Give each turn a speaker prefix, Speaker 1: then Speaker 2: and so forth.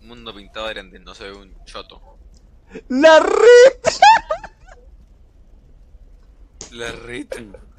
Speaker 1: Mundo pintado de grande, no se ve un choto.
Speaker 2: ¡La red!
Speaker 1: La red.